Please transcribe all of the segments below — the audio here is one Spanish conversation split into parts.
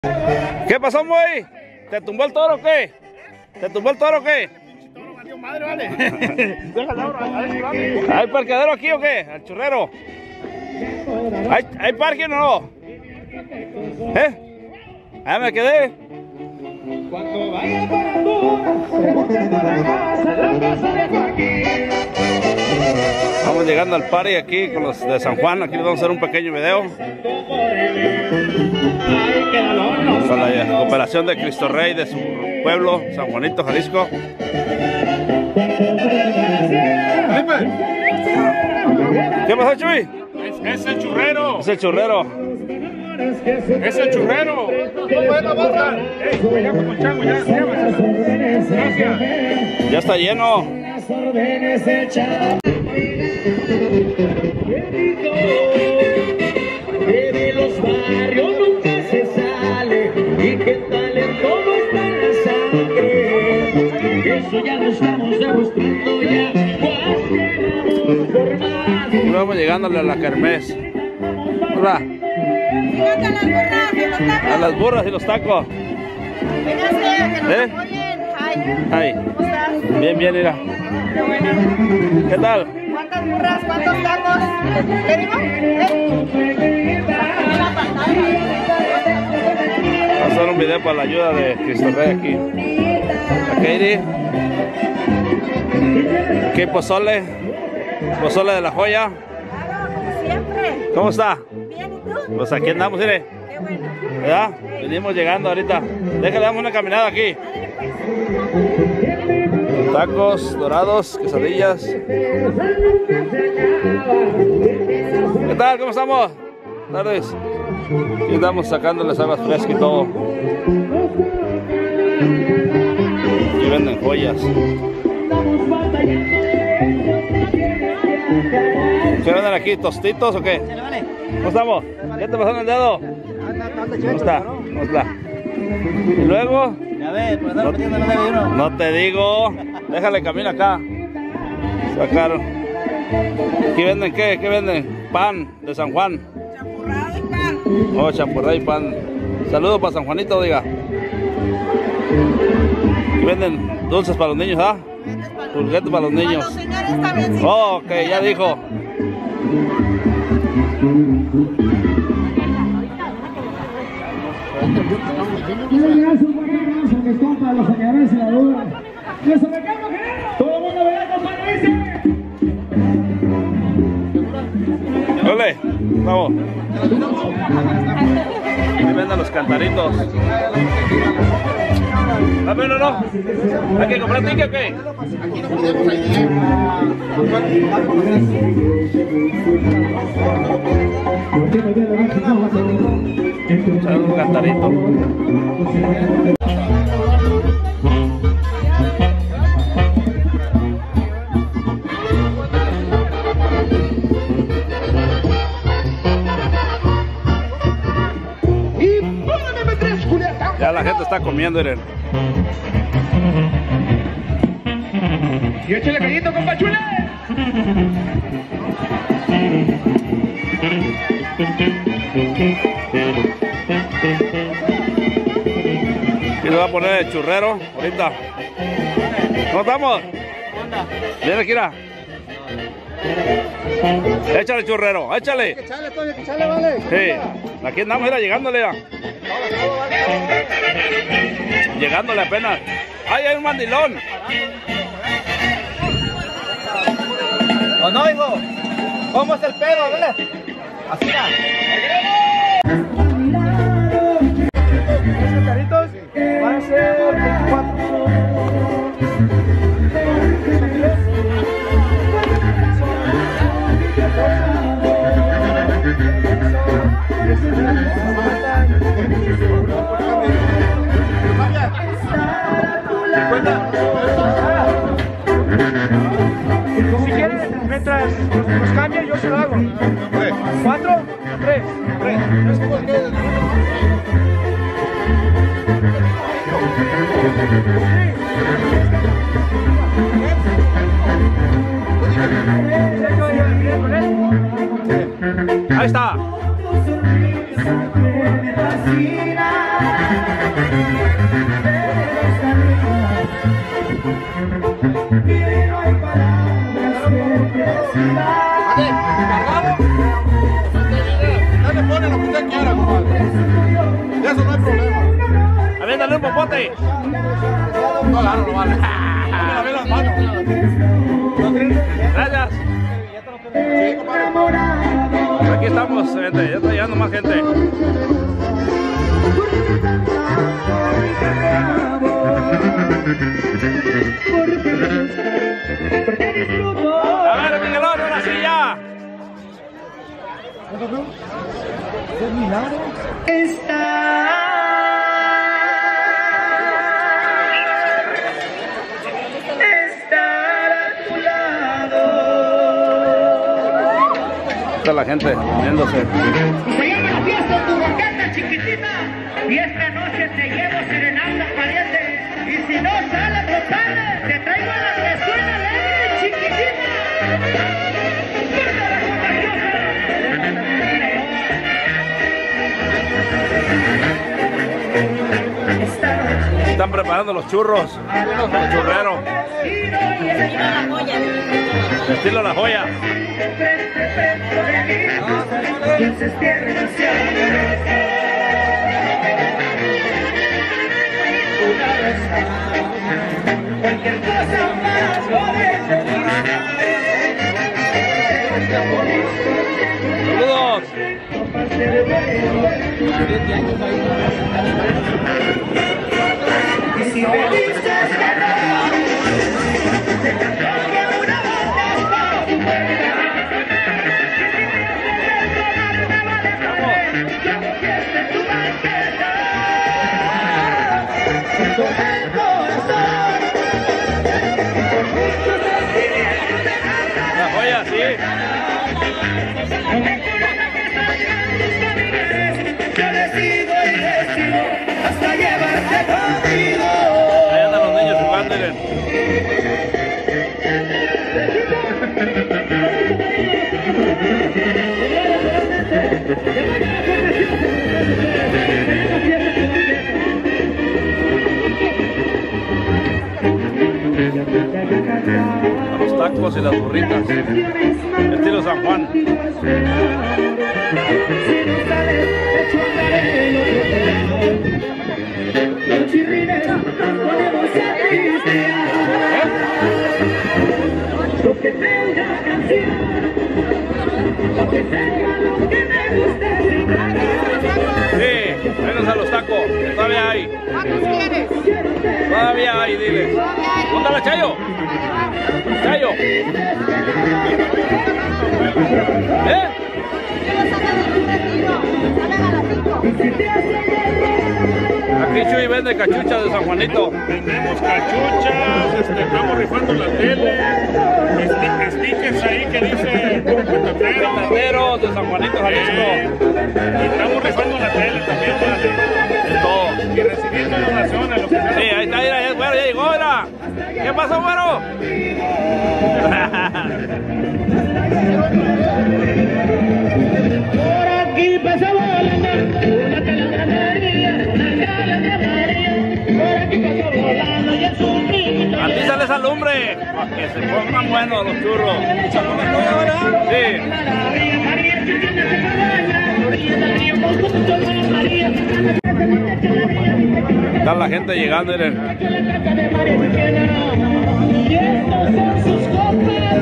¿Qué pasó, Moy? ¿Te tumbó el toro o qué? ¿Te tumbó el toro o qué? Madre, vale. Déjalo, ¿Hay parqueadero aquí o qué? ¿Al churrero? ¿Hay parque o no? Ah, me quedé. Vamos llegando al party aquí con los de San Juan. Aquí les vamos a hacer un pequeño video con la cooperación de Cristo Rey de su pueblo, San Juanito, Jalisco. ¿Qué pasó, Chuy? Es el churrero. Es el churrero. Es el churrero. Ya está lleno. De los barrios nunca se sale y que talento no está en la sangre. Eso ya lo estamos demostrando ya. Y vamos llegándole a la kermés. Hola. A las burras y los tacos. Véngase, que nos apoyen. Ay. ¿Cómo estás? Bien, bien, mira. Qué bueno. ¿Qué tal? ¿Cuántas burras? ¿Cuántos tacos? ¿Qué digo? Vamos a hacer un video para la ayuda de Cristo Rey aquí. A Katie. Aquí pozole. Pozole de la joya. Claro, como siempre. ¿Cómo está? Bien, ¿y tú? Pues aquí andamos, mire. Qué bueno. ¿Verdad? Venimos llegando ahorita. Déjale, damos una caminada aquí. Tacos dorados, quesadillas. ¿Qué tal? ¿Cómo estamos? Buenas tardes. Aquí estamos sacándoles aguas frescas y todo. Y venden joyas. ¿Qué venden aquí? ¿Tostitos o qué? ¿Cómo estamos? ¿Qué te pasó en el dedo? ¿Cómo está? ¿Cómo está? Y luego... Ya ves, pues estamos metiendo en el desayuno. No te digo. Déjale camino acá. Sacaron. ¿Aquí venden qué? ¿Qué venden? Pan de San Juan. Champurrado y pan. Oh, champurrado y pan. Saludos para San Juanito, diga. ¿Aquí venden dulces para los niños, ah? Pulguetes para los niños. Para los señores también, sí. Oh, ok, ya dijo. Ole, vamos. Aquí venden los cantaritos. Dame uno, ¿no? ¿Hay que comprar ticket o qué? Un cantarito. Ya la gente está comiendo, miren. Y échale callito, compa chule. Y le va a poner el churrero ahorita. ¿Cómo estamos? Viene, Kira. Échale churrero, échale. Échale, vale. Sí, aquí andamos, mira, llegándole ya. Llegándole apenas. ¡Ay, hay un mandilón! ¿O no, hijo? ¿Cómo es el pedo? ¿Vale? Así ya. Estos caritos van a ser 24. Si quieren, mientras nos cambien, yo se lo hago. 4, 3. Ahí está. Ya le pone lo que usted quiera, compadre. De eso no hay problema. Aviéntale un popote. No agarro, no vale. A ver las manos. Gracias. Sí, compadre. Aquí estamos, gente. Ya está llegando más gente. A ver, Miguelón, una silla. Está la gente viéndose. Se llama la fiesta tu boqueta chiquitita y esta noche te llevo serenata pariente y si no sale pues sale, te traigo la que suena alegre chiquitita. Están preparando los churros. Los churreros. Estilo La Joya. Saludos. La Joya, sí. Ahí andan los niños jugando, miren. A los tacos y las burritas. Estilo San Juan. Sí, menos a los tacos, que todavía hay. ¿Cuántos quieres? Todavía hay, diles. ¿Dónde está Chayo? Chayo. ¿Eh? Aquí Chuy vende cachuchas de San Juanito. Vendemos cachuchas, estamos rifando la tele, stickers ahí que dice Petateros de San Juanito, Jalisco. y estamos rifando la tele también, vale. De todo. Y recibiendo donaciones, lo que sea. Sí, ahí está, mira, ya, bueno, ya llegó, mira. ¿Qué pasó, güero? Por aquí pasa volando una calandra María, una calandra María. Por aquí pasa volando y es un rico. A ti sale esa lumbre, para que se pongan buenos los churros. Sí. María, chiquita se cabaña, orilla del río, con su María. Está la gente llegando, miren. Y estos son sus copas.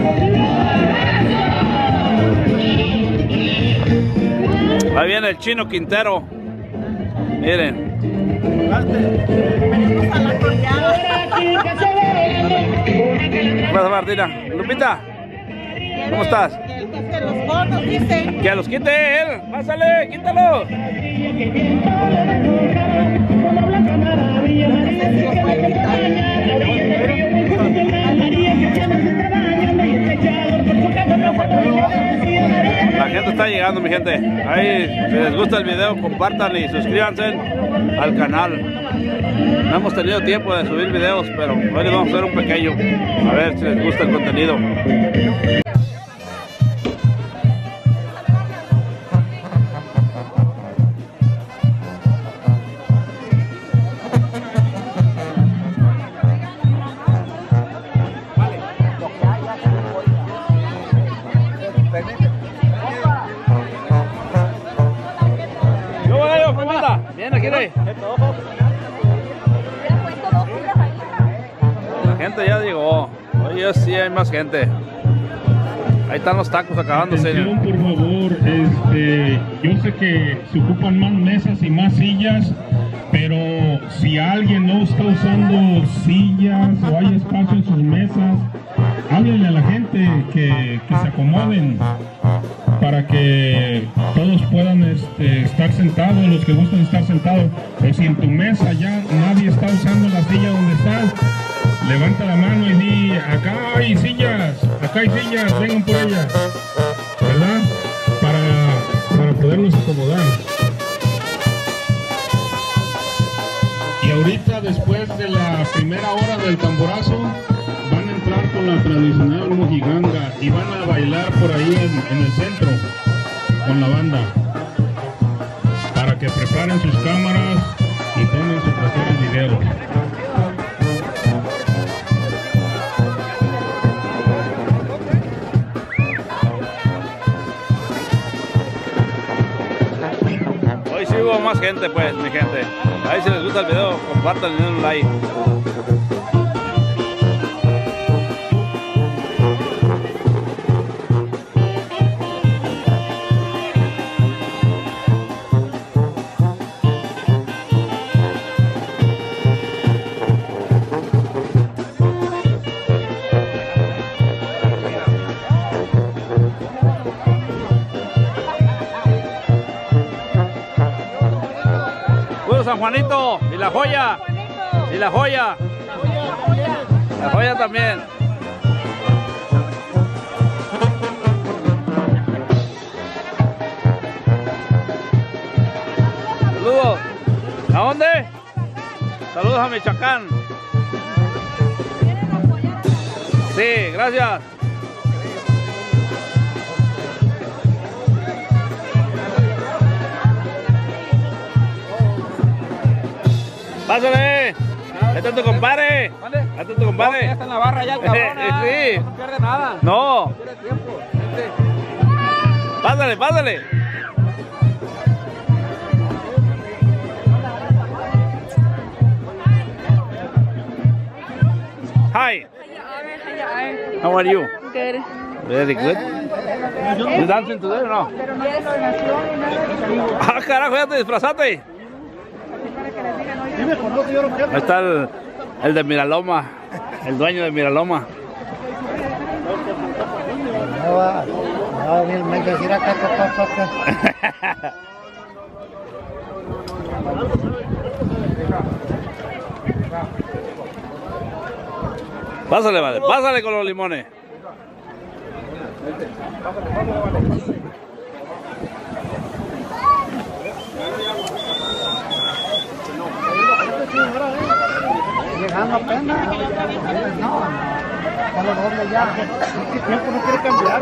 Ahí viene el Chino Quintero. Miren. Venimos a la colgada. ¿Qué pasa, Martina? Lupita, ¿cómo estás? Que los bonos dicen. Que los quite él. Pásale, quítalo. La gente está llegando, mi gente. Ahí, si les gusta el video, compartan y suscríbanse al canal. No hemos tenido tiempo de subir videos, pero hoy les vamos a hacer un pequeño. A ver si les gusta el contenido. Dale. La gente ya llegó. Hoy sí hay más gente. Ahí están los tacos acabándose. Atención, por favor, yo sé que se ocupan más mesas y más sillas, pero si alguien no está usando sillas o hay espacio en sus mesas, háblenle a la gente que se acomoden para que todos puedan estar sentados, los que gustan estar sentados. O si en tu mesa ya nadie está usando la silla donde estás, levanta la mano y di, acá hay sillas, vengan por ellas, ¿verdad? Para podernos acomodar. Y ahorita, después de la primera hora del tamborazo, van a entrar con la tradicional mojiganga y van a bailar por ahí en el centro con la banda, para que preparen sus cámaras y tomen sus mejores videos. Hoy sí hubo más gente, pues, mi gente. Ahí si les gusta el video, compartan y den un like. San Juanito y la joya y la joya también. Saludos. ¿A dónde? Saludos a Michoacán. Sí, gracias. Pásale. Este es tu compadre. ¿Vale? Este es tu compadre. Ya está en la barra ya el cabrón. Sí. No pierde nada. No. No pierde tiempo. Pásale, pásale. Hi. How are you? Good. Very good. You dancing today or no? Ah, carajo, ya te disfrazaste. Ahí está el de Miraloma, el dueño de Miraloma. Pásale, vale, pásale con los limones. Llegando apenas. No, a los dobles ya. ¿Qué tiempo no quiere cambiar?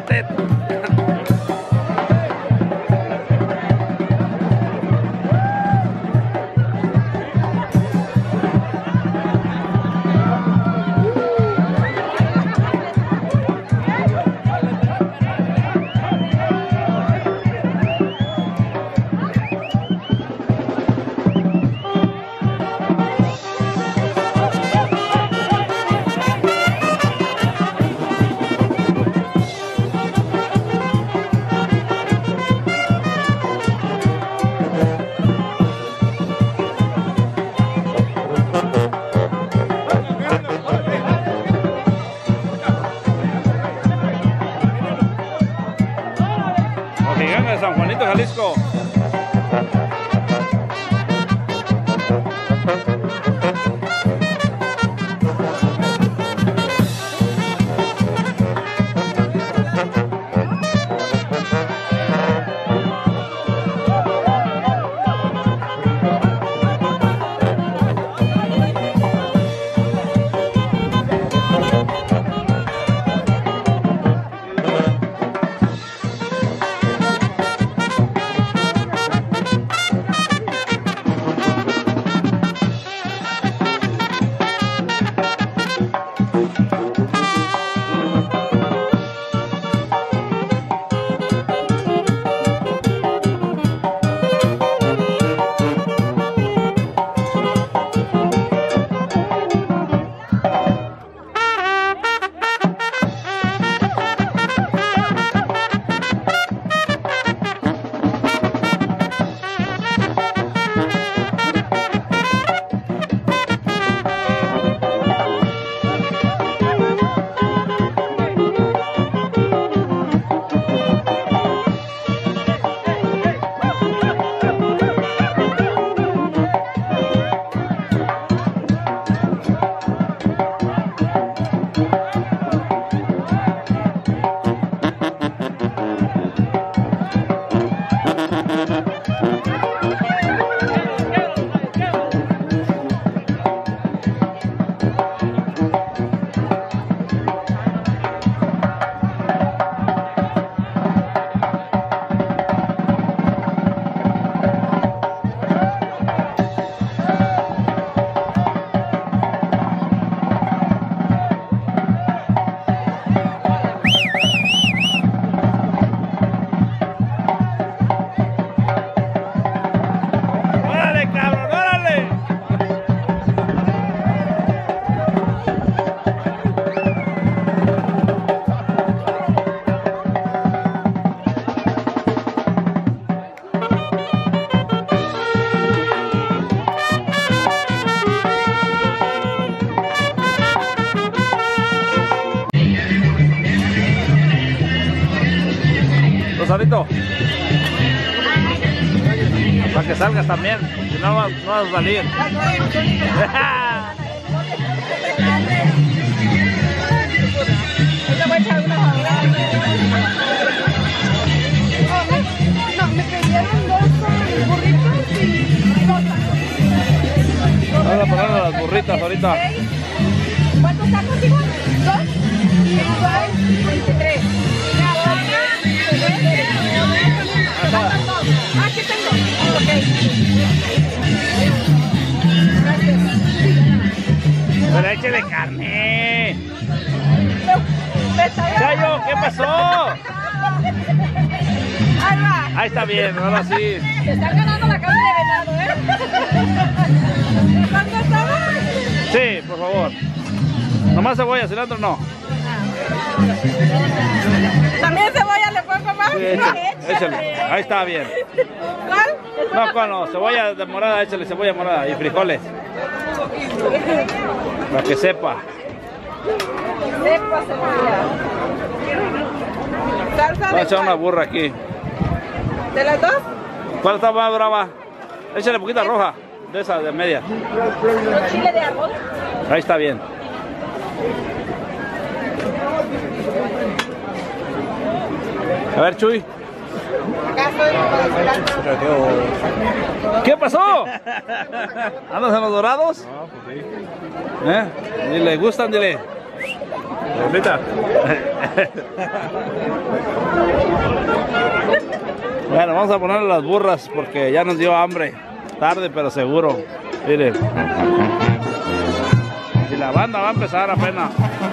usted. De San Juanito, Jalisco. Rosarito, para que salgas también, si no vas a salir. No, me pidieron 2 burritos y 2 tacos. Vamos a poner las burritas ahorita. ¿Cuántos tacos digo? 2 y 23. Aquí tengo. Ok. Gracias. Pero échale carne. Chayo, ¿qué pasó? Ahí va. Ahí está bien, ahora sí. Se está ganando la carne de venado, ¿Cuánto estaba? Sí, por favor. Nomás cebolla, cilantro no. ¿También cebolla le pongo más? Sí, échale. Ahí está bien. ¿Cuál? No, no, cebolla de morada, échale cebolla morada y frijoles. Para que sepa. Sepa cebolla. Salsa Voy a de echar una cuál? burra aquí. ¿De las 2? ¿Cuál está más brava? Échale poquita roja, de esa, de media. ¿Los chile de árbol? Ahí está bien. A ver, Chuy. Acá estoy con el cilantro. ¿Qué pasó? ¿Andas en los dorados? No, pues sí. Dile, ¿gustan? Dile. Rosita. Bueno, vamos a ponerle las burras porque ya nos dio hambre. Tarde pero seguro. Miren. Y la banda va a empezar apenas.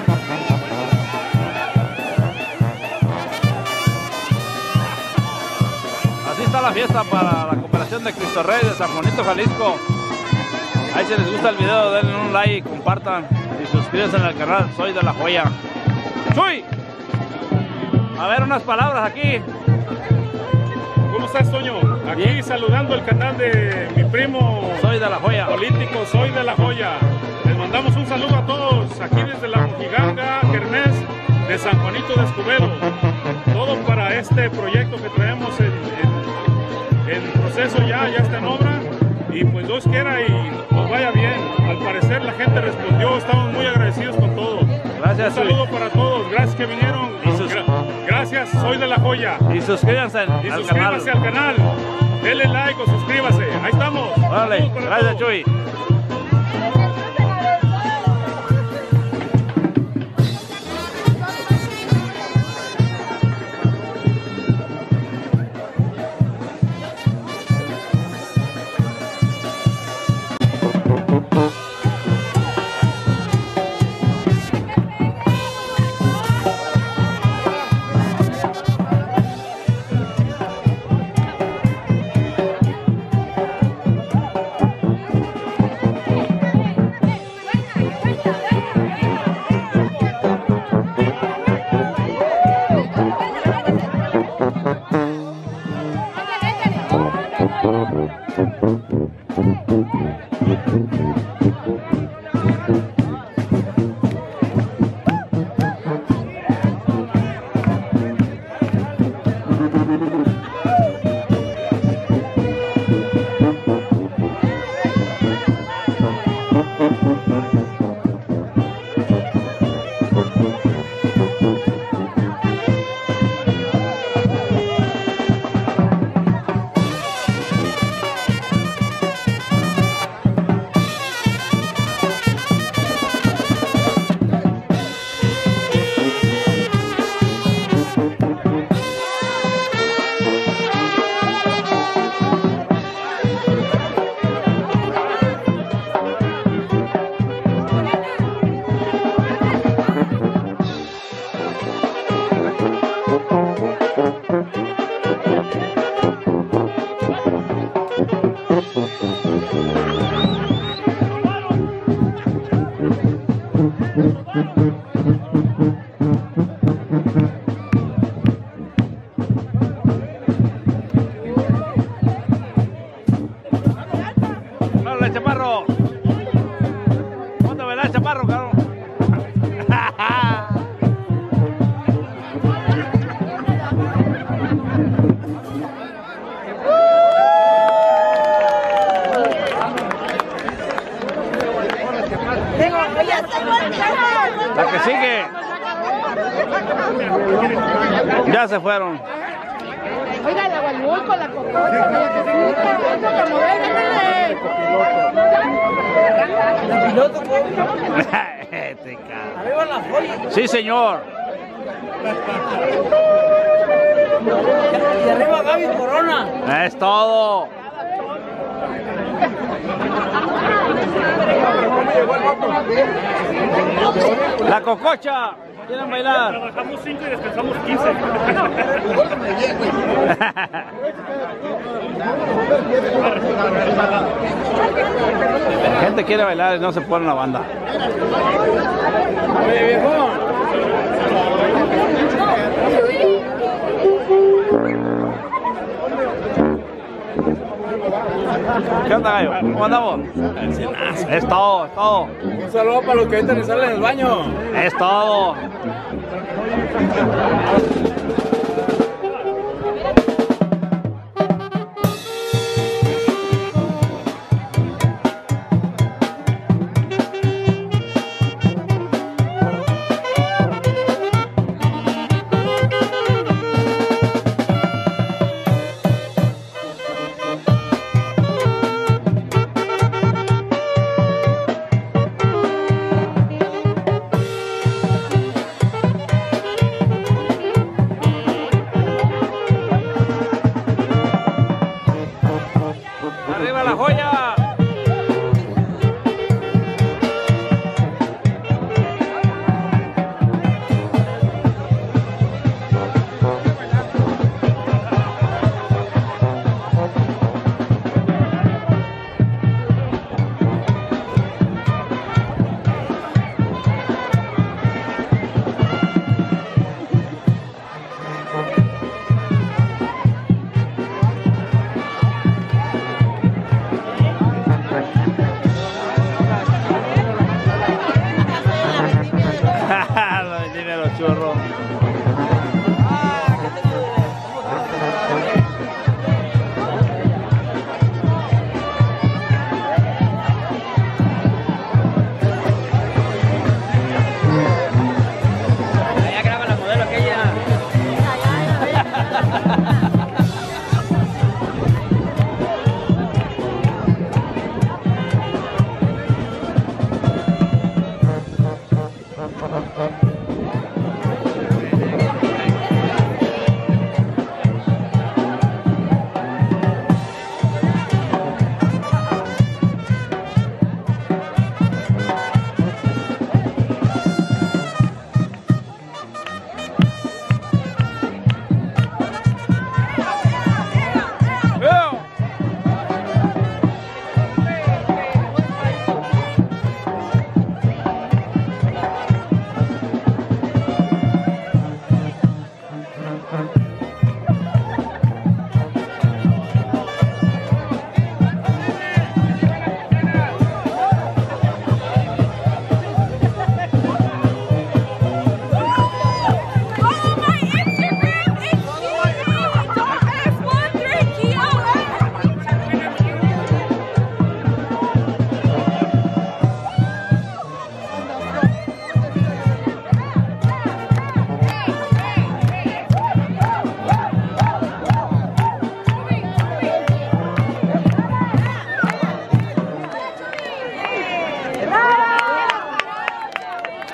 Así está la fiesta para la cooperación de Cristo Rey de San Juanito, Jalisco. Ahí si les gusta el video, denle un like, compartan y suscríbanse al canal. Soy de La Joya. ¡Chuy! A ver, unas palabras aquí. ¿Cómo estás, Toño? Aquí Bien. saludando el canal de mi primo. Soy de La Joya. Político, Soy de La Joya. Les mandamos un saludo a todos, aquí desde la Mojiganga, Kermés de San Juanito de Escobedo. Todo para este proyecto que traemos en proceso, ya está en obra. Y pues Dios quiera y nos vaya bien. Al parecer la gente respondió, estamos muy agradecidos con todos. Gracias. Un saludo para todos, gracias que vinieron. Gracias, Soy de La Joya. Y suscríbanse al canal. Suscríbase al canal. Denle like o suscríbase. Ahí estamos. Órale, Saludos para gracias, todos. Chuy. ¡Órale, chaparro! ¿Cuánto me da, chaparro, cabrón? La que sigue. Ya se fueron. Oiga, la Guayulco, la Cococha, la Arriba la joya. Sí, señor. Y arriba Gaby Corona. Es todo. La Cococha. ¿Quieren bailar? Trabajamos 5 y descansamos 15. La gente quiere bailar y no se pone la banda. Oye, viejo. ¿Qué onda, gallo? ¿Cómo andamos? Es todo, es todo. Un saludo para los que ahorita ni salen del baño. Es todo.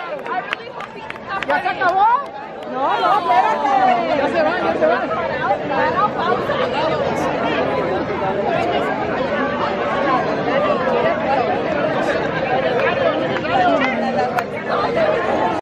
¿Ya se acabó? No, espérate. Ya se van.